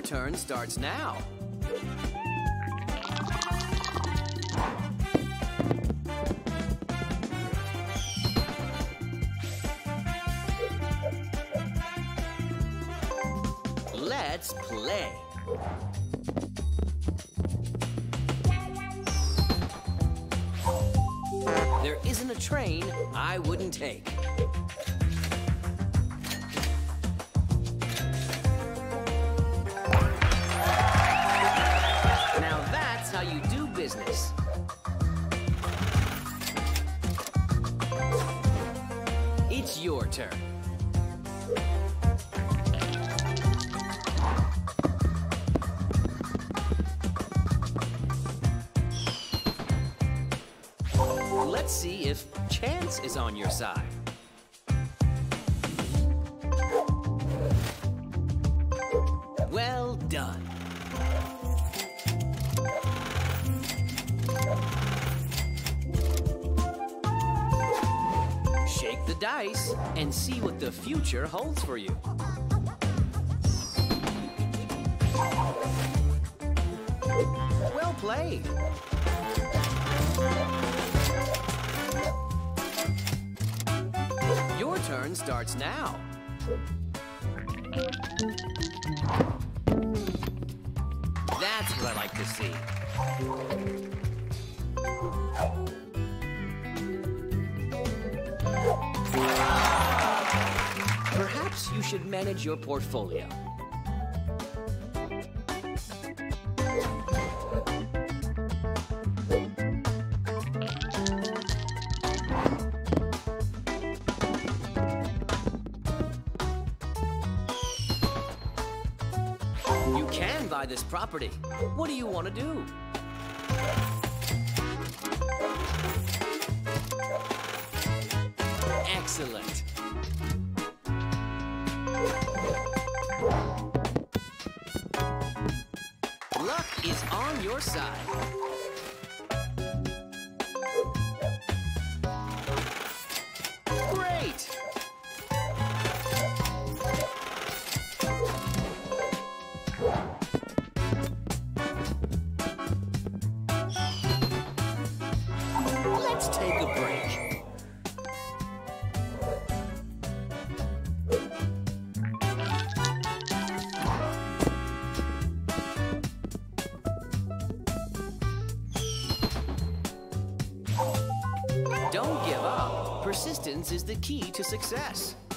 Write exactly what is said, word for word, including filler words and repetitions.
turn starts now. Let's play. There isn't a train I wouldn't take. Now that's how you do business. It's your turn. Let's see if chance is on your side. Well done. Shake the dice and see what the future holds for you. Well played. Your turn starts now. That's what I like to see. Perhaps you should manage your portfolio. You can buy this property. What do you want to do? Excellent. Luck is on your side. Great! Let's take a break. Don't give up. Persistence is the key to success.